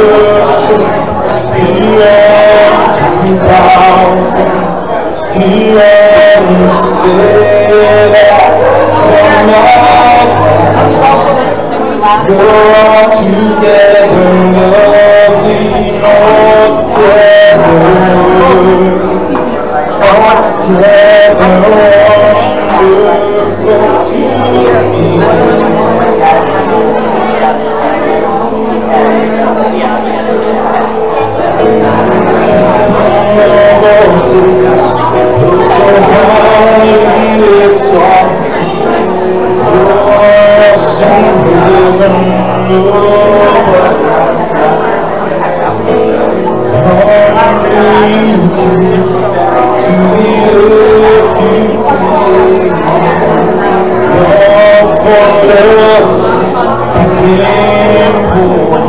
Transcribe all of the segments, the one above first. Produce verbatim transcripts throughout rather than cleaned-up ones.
worship, He ran to bow down, He ran to say that you're not bad. You're all together lovely, all together, all together wonderful to me. You're so highly exalted, you're single and Lord. Only you came to the earth, you came. Your footsteps became born.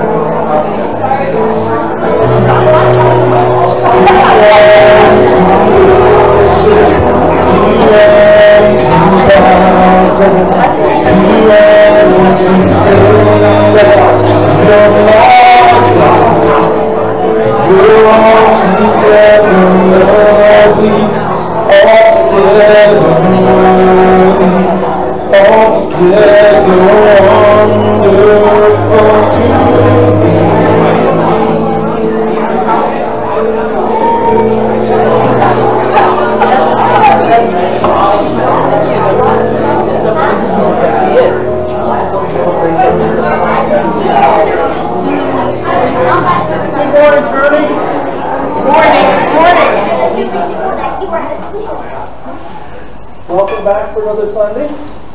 Welcome back for another Sunday.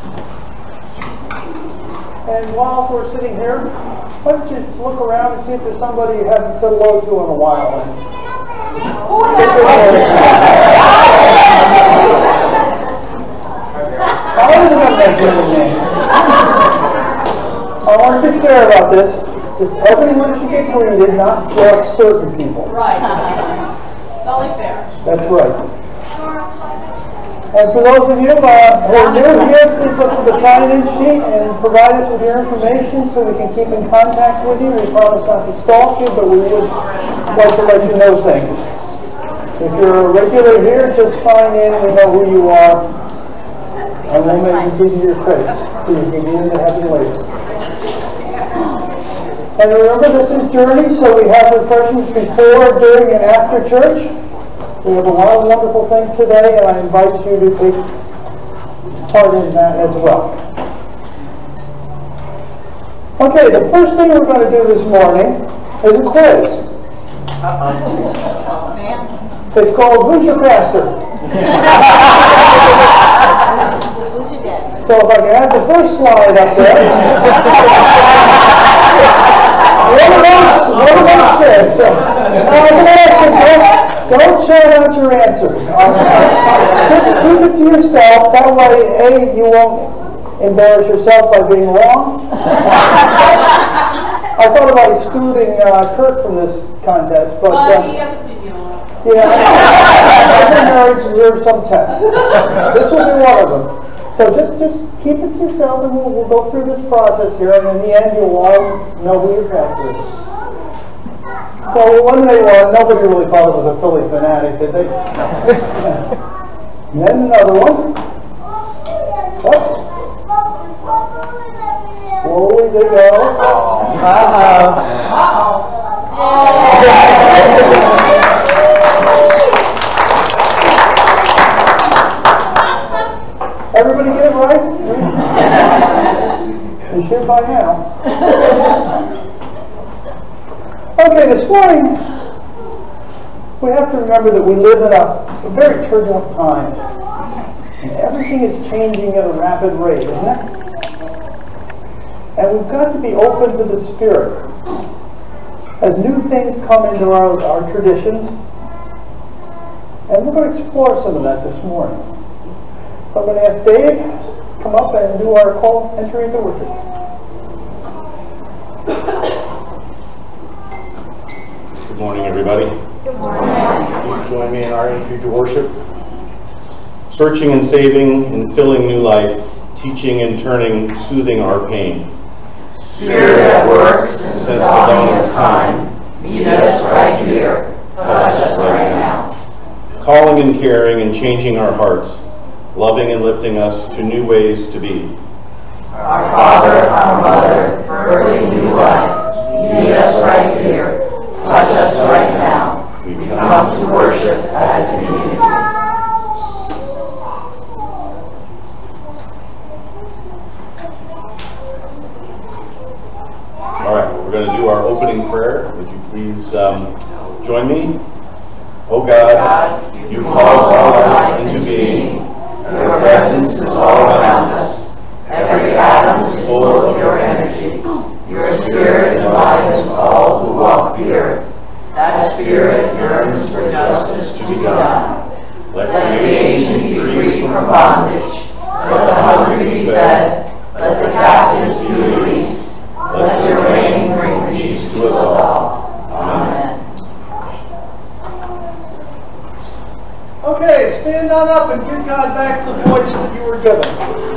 And while we're sitting here, why don't you look around and see if there's somebody you haven't said hello to in a while. I wasn't going to mention any names. I want to be clear about this. Everyone should get greeted, not just certain people. Right. It's only fair. That's right. And for those of you uh, who are new here, please look for the sign-in sheet and provide us with your information so we can keep in contact with you. We promise not to stalk you, but we would like to let you know things. If you're a regular here, just sign in. We know who you are, and we'll make you give your credits so you can get into heaven later. And remember, this is Journey, so we have refreshments before, during, and after church. We have a lot of wonderful things today, and I invite you to take part in that as well. Okay, the first thing we're going to do this morning is a quiz. Uh-oh. It's called Who's Your Pastor? So if I can have the first slide up there. What about, what about six? So, uh, I'm going to ask you, don't, don't shout out your answers. Just keep it to yourself. That way, A, you won't embarrass yourself by being wrong. I thought about excluding uh, Kurt from this contest, but... Well, uh, he hasn't seen you in a while. Yeah, I think marriage deserves some tests. This will be one of them. So just, just keep it to yourself, and we'll, we'll go through this process here, and in the end, you'll all know who your pastor is. So we'll eliminate one. Nobody really thought it was a Philly fanatic, did they? And then another one. Oh. Slowly they go. Uh-oh. Everybody get it right? You should by now. Okay, this morning, we have to remember that we live in a, a very turbulent time. And everything is changing at a rapid rate, isn't it? And we've got to be open to the Spirit. As new things come into our, our traditions, and we're going to explore some of that this morning. So I'm going to ask Dave to come up and do our call entry into worship. Good morning, everybody. Good morning. Please join me in our entry to worship. Searching and saving and filling new life, teaching and turning, soothing our pain. Spirit that works since the dawn of time. and caring and changing our hearts, loving and lifting us to new ways to be. Our Father, our Mother, birthing new life, meet us right here. Touch us right now. We come to worship as a community. All right, we're going to do our opening prayer. Would you please um, join me? Oh God, you called all life into being. Your presence is all around us. Every atom is full of your energy. Your spirit enlivens all who walk the earth. That spirit yearns for justice to be done. Let creation be free from bondage. Let the hungry be fed. Let the captives be released. Let your reign bring peace to us all. Amen. Okay, stand on up and give God back the voice that you were given.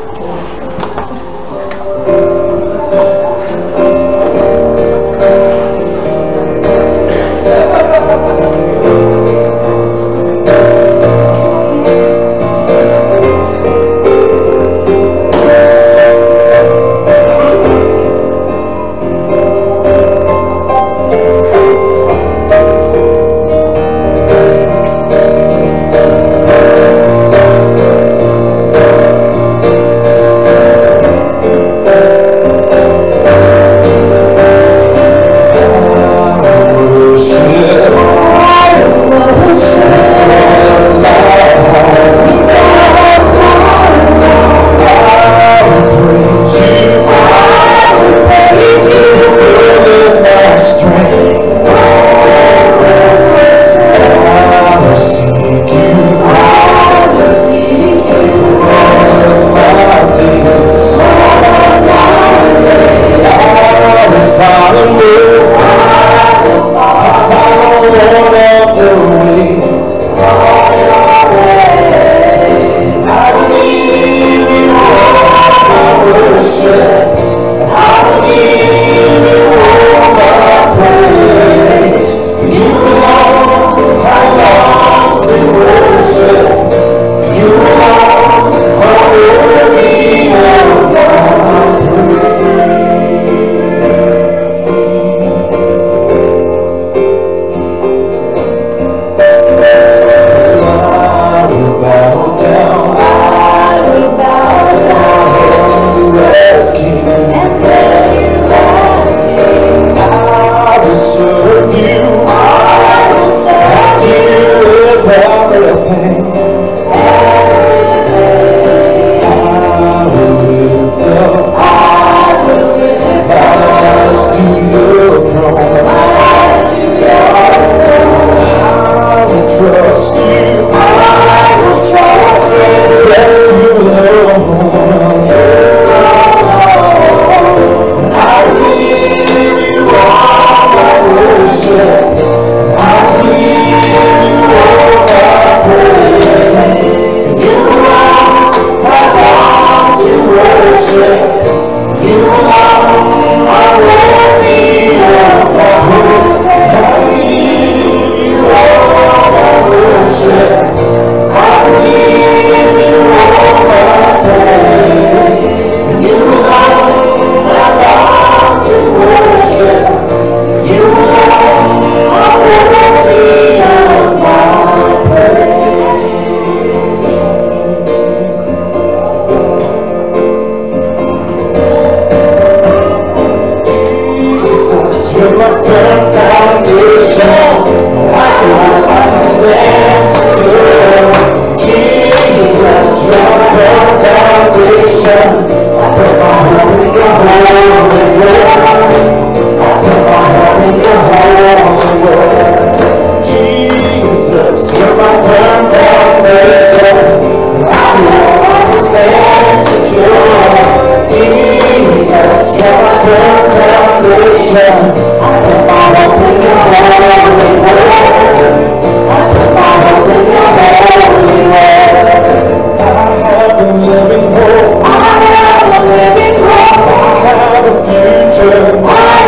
I have a future.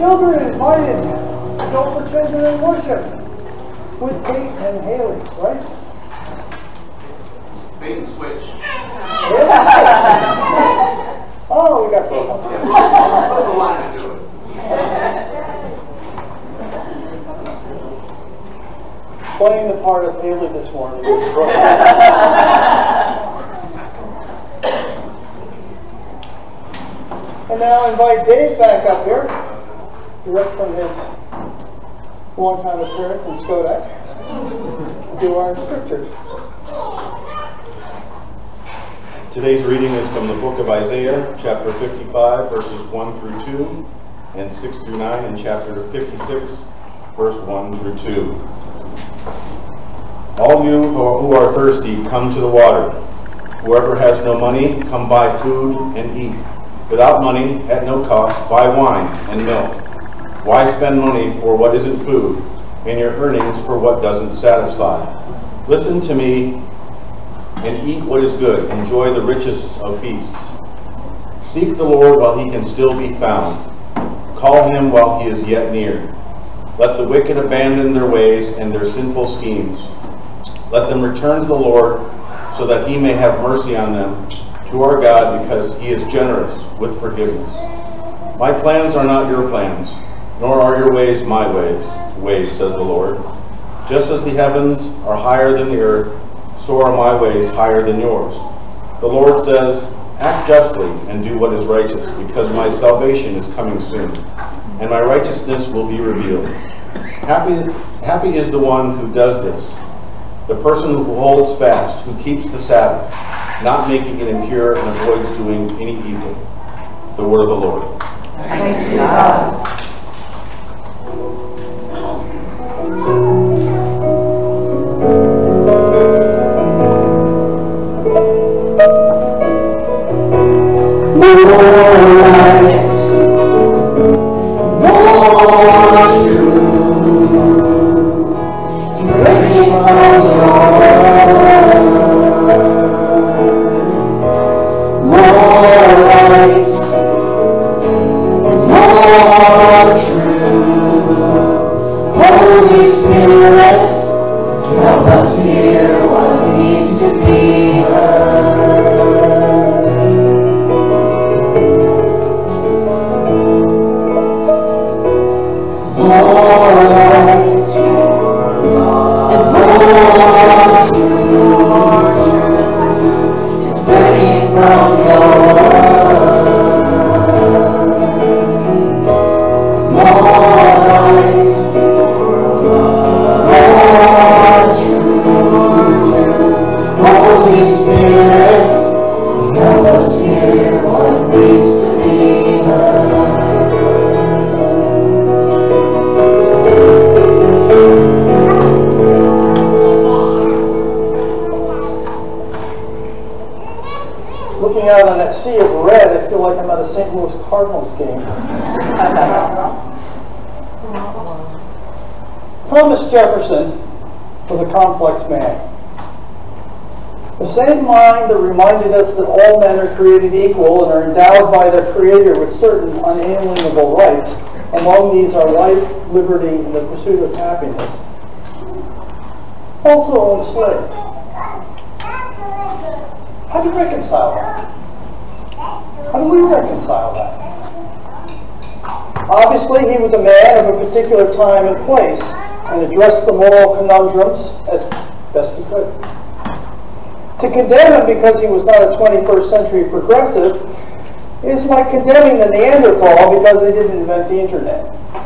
children invited to go for treasure and worship with Kate and Haley, right? Bait and switch. Oh, we got both. Who wanted to do it? Playing the part of Haley this morning. And now invite Dave back up here, direct from his long-time appearance in Skodak, to do our scripture. Today's reading is from the book of Isaiah, chapter fifty-five, verses one through two, and six through nine, and chapter fifty-six, verse one through two. All you who are thirsty, come to the water. Whoever has no money, come buy food and eat. Without money, at no cost, buy wine and milk. Why spend money for what isn't food, and your earnings for what doesn't satisfy? Listen to me and eat what is good. Enjoy the richest of feasts. Seek the Lord while he can still be found. Call him while he is yet near. Let the wicked abandon their ways and their sinful schemes. Let them return to the Lord so that he may have mercy on them, to our God, because he is generous with forgiveness. My plans are not your plans, nor are your ways my ways, ways, says the Lord. Just as the heavens are higher than the earth, so are my ways higher than yours. The Lord says, act justly and do what is righteous, because my salvation is coming soon, and my righteousness will be revealed. Happy, happy is the one who does this, the person who holds fast, who keeps the Sabbath, not making it impure and avoids doing any evil. The word of the Lord. Thanks be to God. Thomas Jefferson was a complex man. The same mind that reminded us that all men are created equal and are endowed by their Creator with certain unalienable rights. Among these are life, liberty, and the pursuit of happiness. Also owned slaves. How do you reconcile that? How do we reconcile that? Obviously, he was a man of a particular time and place, and addressed the moral conundrums as best he could. To condemn him because he was not a twenty-first century progressive is like condemning the Neanderthal because they didn't invent the internet.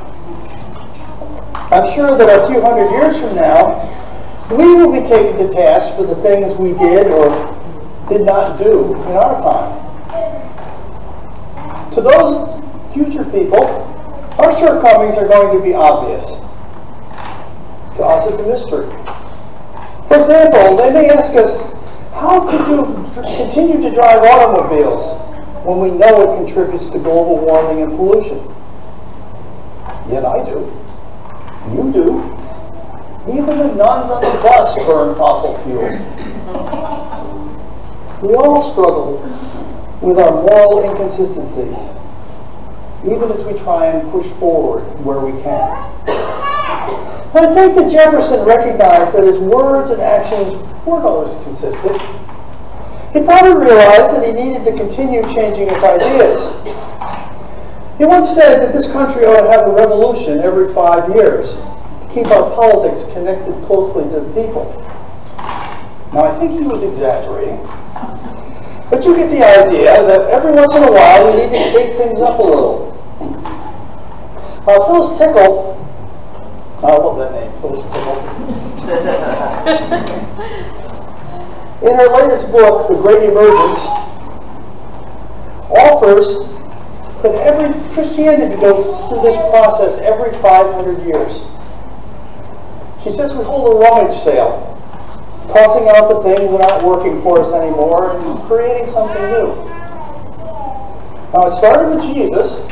I'm sure that a few hundred years from now, we will be taken to task for the things we did or did not do in our time. To those future people, our shortcomings are going to be obvious. To us, it's a mystery. For example, they may ask us, how could you continue to drive automobiles when we know it contributes to global warming and pollution? Yet I do. You do. Even the nuns on the bus burn fossil fuel. We all struggle with our moral inconsistencies. even as we try and push forward where we can. I think that Jefferson recognized that his words and actions weren't always consistent. He probably realized that he needed to continue changing his ideas. He once said that this country ought to have a revolution every five years to keep our politics connected closely to the people. Now, I think he was exaggerating, but you get the idea that every once in a while we need to shake things up a little. Uh, Phyllis Tickle, I love that name, Phyllis Tickle. In her latest book, The Great Emergence, offers that every Christianity goes through this process every five hundred years. She says we hold a rummage sale, tossing out the things that aren't working for us anymore and creating something new. Now, it started with Jesus.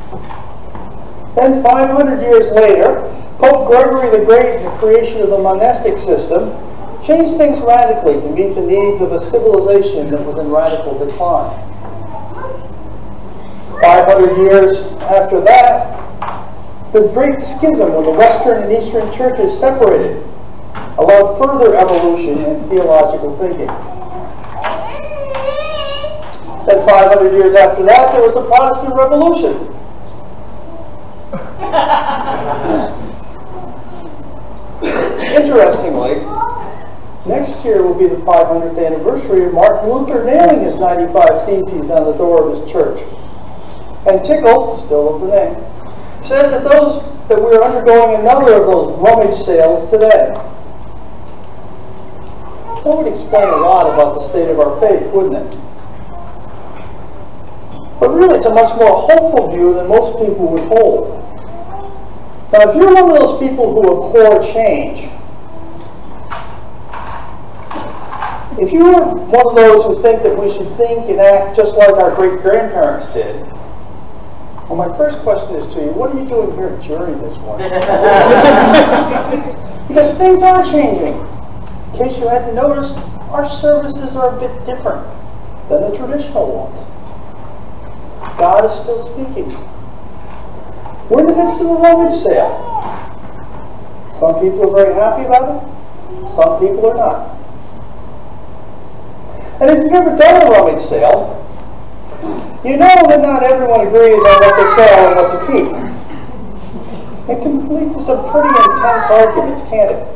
Then five hundred years later, Pope Gregory the Great, in the creation of the monastic system, changed things radically to meet the needs of a civilization that was in radical decline. five hundred years after that, the Great Schism when the Western and Eastern churches separated allowed further evolution in theological thinking. Then five hundred years after that, there was the Protestant Revolution. Interestingly, next year will be the five hundredth anniversary of Martin Luther nailing his ninety-five Theses on the door of his church. And Tickle, still of the name, says that those that we're undergoing another of those rummage sales today. That would explain a lot about the state of our faith, wouldn't it? But really, it's a much more hopeful view than most people would hold. Now, if you're one of those people who abhor change, if you're one of those who think that we should think and act just like our great-grandparents did, well, my first question is to you, what are you doing here at Journey this morning? Because things are changing. In case you hadn't noticed, our services are a bit different than the traditional ones. God is still speaking. We're in the midst of a rummage sale. Some people are very happy about it. Some people are not. And if you've ever done a rummage sale, you know that not everyone agrees on what to sell and what to keep. It can lead to some pretty intense arguments, can't it?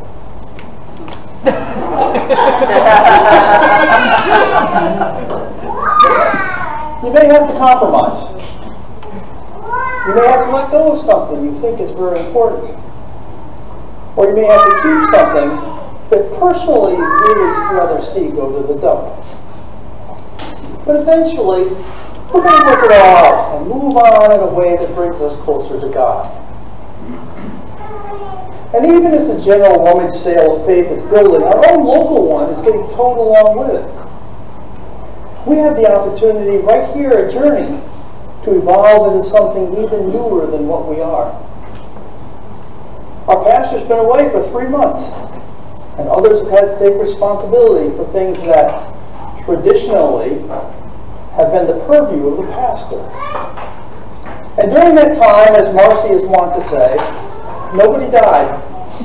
You may have to compromise. You may have to let go of something you think is very important. Or you may have to keep something that personally you'd really rather see go to the dump. But eventually, we're going to work it all out and move on in a way that brings us closer to God. And even as the general rummage sale of faith is building, our own local one is getting towed along with it. We have the opportunity right here at Journey to evolve into something even newer than what we are. Our pastor's been away for three months, and others have had to take responsibility for things that traditionally have been the purview of the pastor. And during that time, as Marcy is wont to say, nobody died.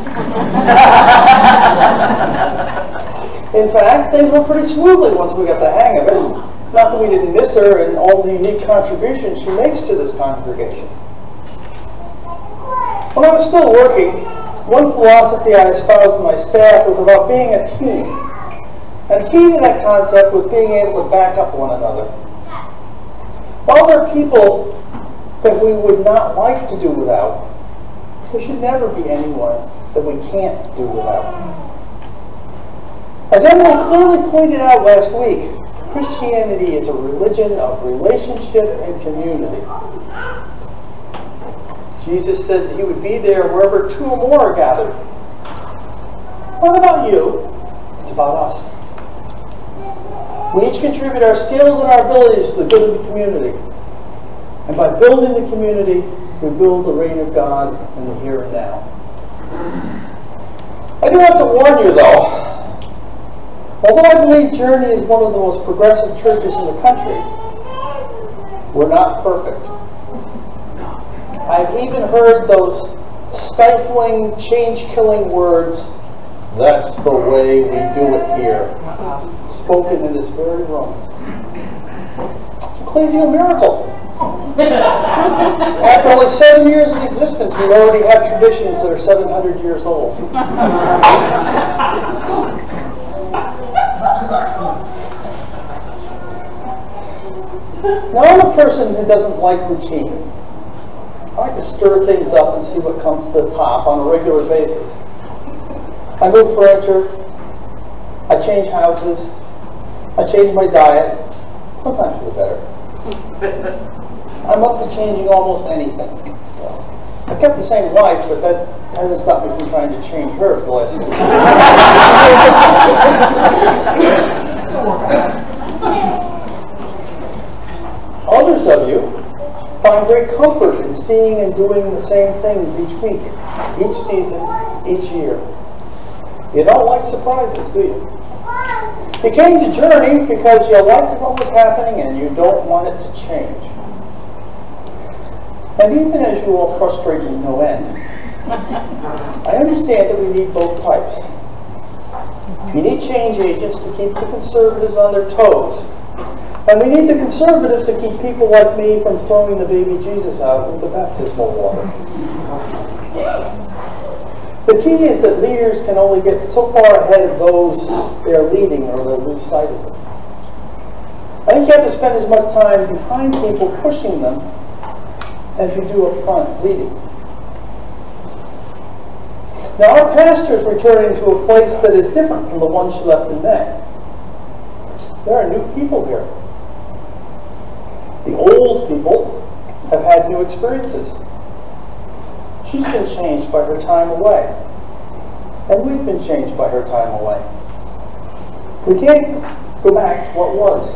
In fact, things went pretty smoothly once we got the hang of it. Not that we didn't miss her and all the unique contributions she makes to this congregation. When I was still working, one philosophy I espoused to my staff was about being a team. And key to that concept was being able to back up one another. While there are people that we would not like to do without, there should never be anyone that we can't do without. As Emily clearly pointed out last week, Christianity is a religion of relationship and community. Jesus said that he would be there wherever two or more are gathered. What about you? It's about us. We each contribute our skills and our abilities to the good of the community. And by building the community, we build the reign of God in the here and now. I do have to warn you, though. Although I believe Journey is one of the most progressive churches in the country, we're not perfect. I've even heard those stifling, change-killing words, "That's the way we do it here," spoken in this very room. It's an ecclesial miracle. After only seven years of existence, we already have traditions that are seven hundred years old. Now, I'm a person who doesn't like routine. I like to stir things up and see what comes to the top on a regular basis. I move furniture, I change houses, I change my diet, sometimes for the better. I'm up to changing almost anything. I kept the same wife, but that hasn't stopped me from trying to change her for the last few years. Others of you find great comfort in seeing and doing the same things each week, each season, each year. You don't like surprises, do you? You came to Journey because you liked what was happening and you don't want it to change. And even as you all frustrate me no end, I understand that we need both types. You need change agents to keep the conservatives on their toes. And we need the conservatives to keep people like me from throwing the baby Jesus out with the baptismal water. The key is that leaders can only get so far ahead of those they are leading or they'll lose sight of them. I think you have to spend as much time behind people pushing them as you do up front leading. Now, our pastor is returning to a place that is different from the one she left in May. There are new people here. The old people have had new experiences. She's been changed by her time away. And we've been changed by her time away. We can't go back to what was.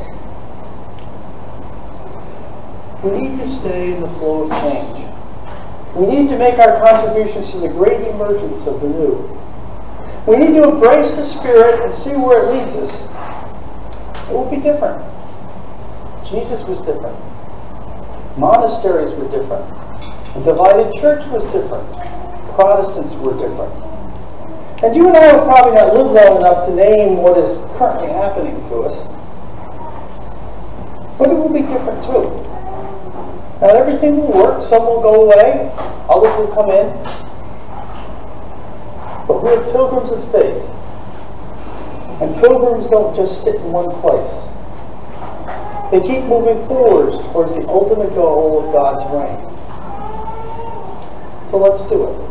We need to stay in the flow of change. We need to make our contributions to the great emergence of the new. We need to embrace the Spirit and see where it leads us. It will be different. Jesus was different. Monasteries were different. The divided church was different. Protestants were different. And you and I have probably not lived long enough to name what is currently happening to us. But it will be different too. Not everything will work. Some will go away. Others will come in. But we're pilgrims of faith. And pilgrims don't just sit in one place. They keep moving forward towards the ultimate goal of God's reign. So let's do it.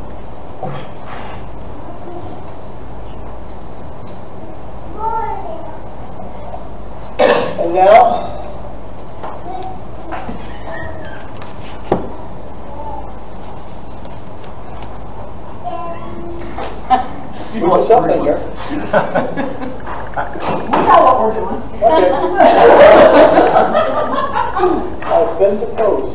And now, you want something here? We know what we're doing. Okay. I've been deposed.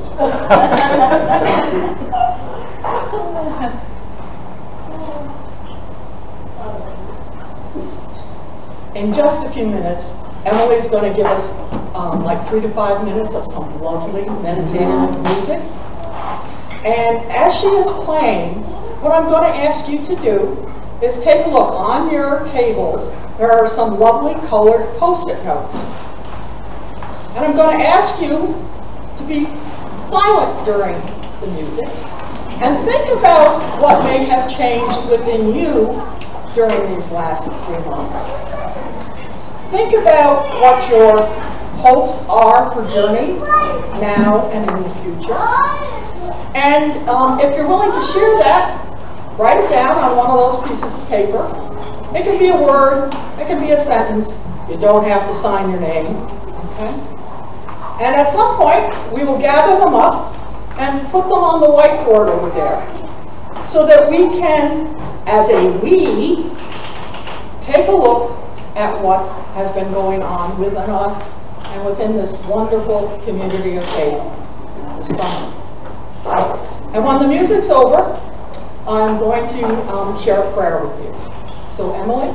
In just a few minutes, Emily's going to give us um, like three to five minutes of some lovely meditative music. And as she is playing, what I'm going to ask you to do is take a look on your tables. There are some lovely colored post-it notes. And I'm going to ask you to be silent during the music and think about what may have changed within you during these last three months. Think about what your hopes are for Journey now and in the future. And um, if you're willing to share that, write it down on one of those pieces of paper. It can be a word, it can be a sentence. You don't have to sign your name. Okay? And at some point, we will gather them up and put them on the whiteboard over there so that we can, as a we, take a look at what has been going on within us and within this wonderful community of faith this summer. And when the music's over, I'm going to um, share a prayer with you. So, Emily?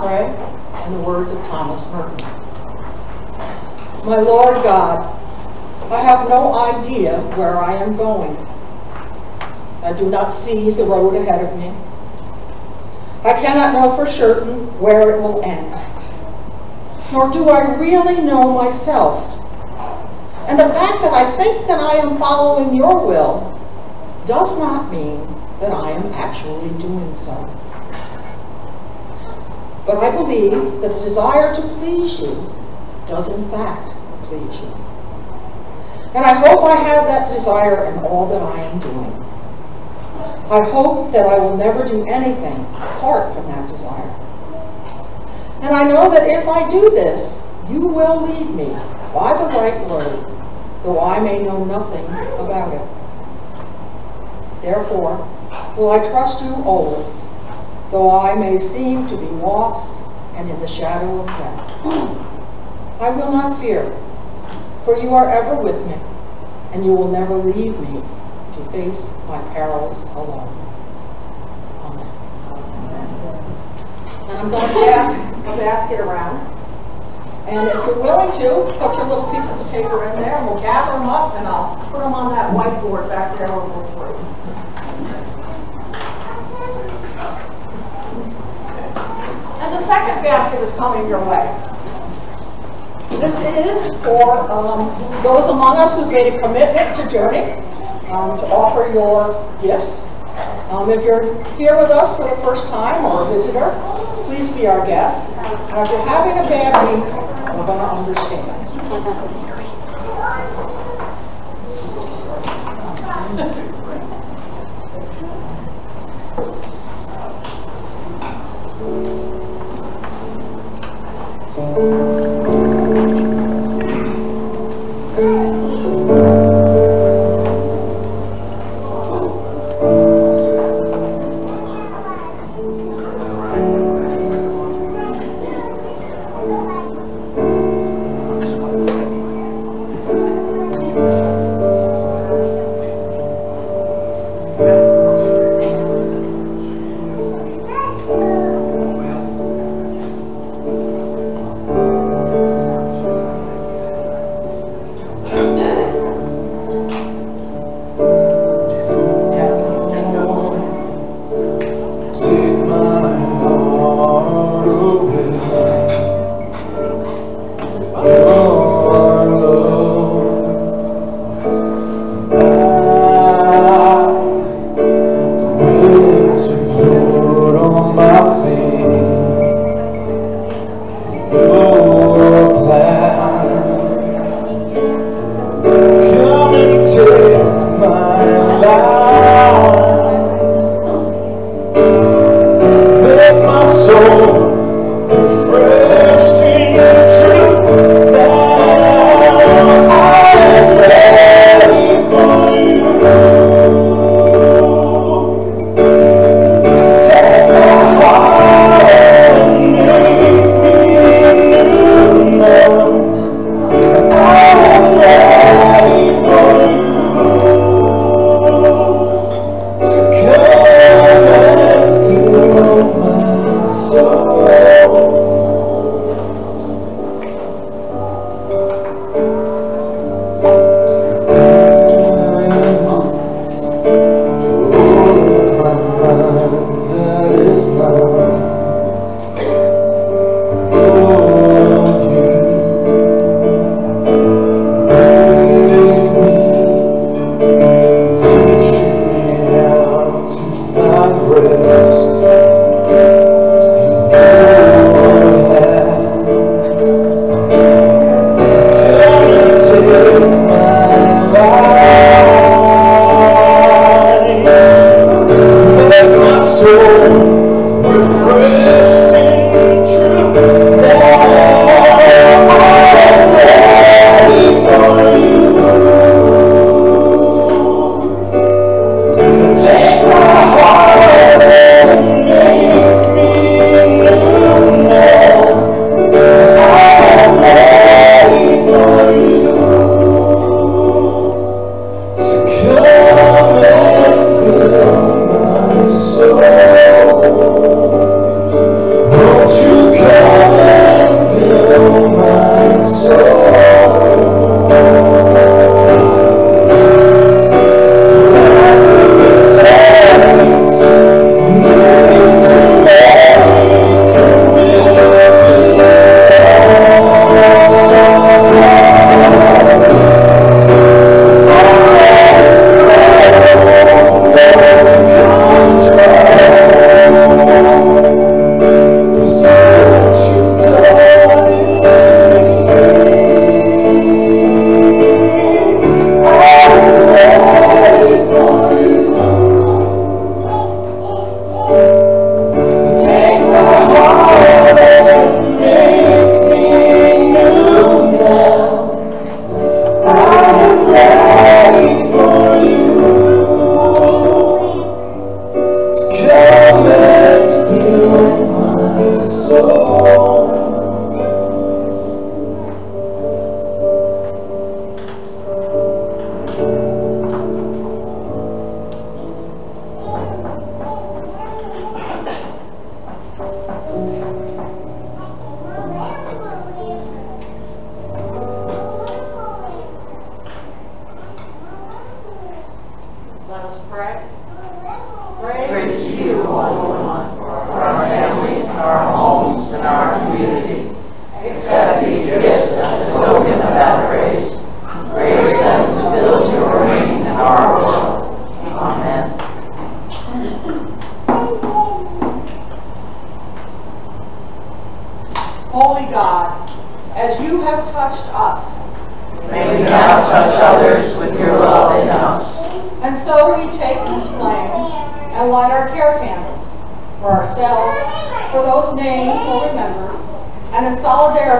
pray in the words of Thomas Merton. My Lord God, I have no idea where I am going. I do not see the road ahead of me. I cannot know for certain where it will end. Nor do I really know myself. And the fact that I think that I am following your will does not mean that I am actually doing so. But I believe that the desire to please you does in fact please you. And I hope I have that desire in all that I am doing. I hope that I will never do anything apart from that desire. And I know that if I do this, you will lead me by the right road, though I may know nothing about it. Therefore, will I trust you always, though I may seem to be lost and in the shadow of death. I will not fear, for you are ever with me, and you will never leave me to face my perils alone. Amen. And I'm going to pass a basket around. And if you're willing to, put your little pieces of paper in there, and we'll gather them up, and I'll put them on that whiteboard back there over for you. And the second basket is coming your way. This is for um, those among us who made a commitment to Journey, um, to offer your gifts. Um, if you're here with us for the first time or a visitor, please be our guest. And if you're having a bad week, we're going to understand.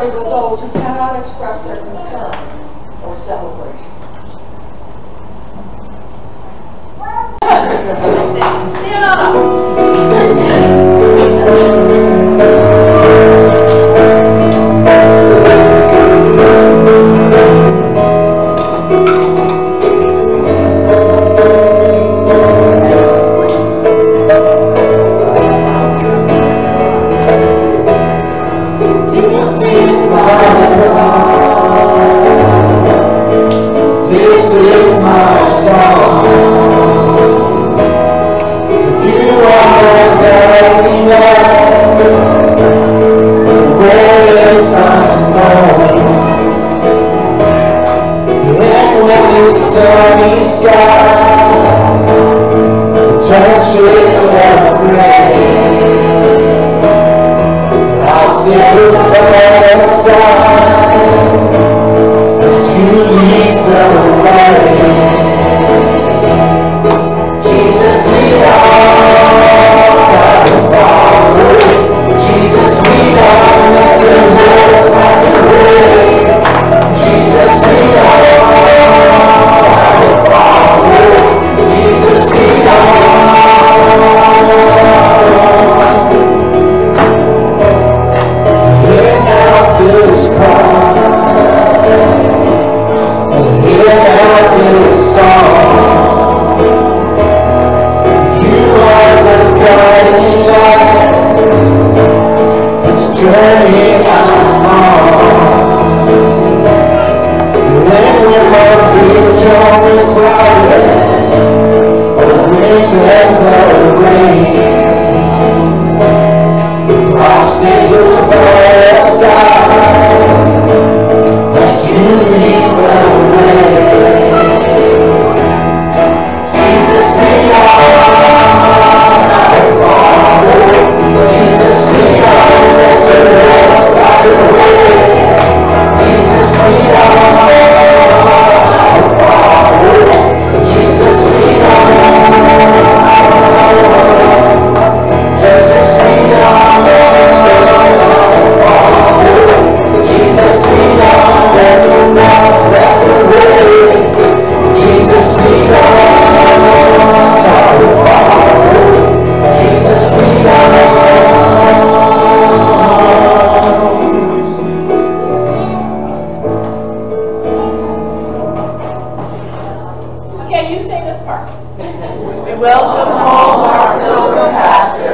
solidarity with those who cannot express their concern or celebration. Stand up. Sunny sky, turn straight to the grave. I'll stay close by your side as you lead the way. Jesus, we are not to follow. Jesus, we are not to look at the grave. Jesus, we are. Jesus, we hear now this cry, hear now this song. You are the guiding light, this journey I'm on. Then when my vision is clouded, wind and the rain, I'll stay close by your side as you lead the way. Jesus, we are not to follow. Jesus, we are meant to walk by the way. Jesus, we are not to follow. Jesus, we are. Jesus, we are Jesus, we are let the now let the way. Jesus, we are Jesus, we are. Okay, you say this part. We welcome home our pilgrim pastor.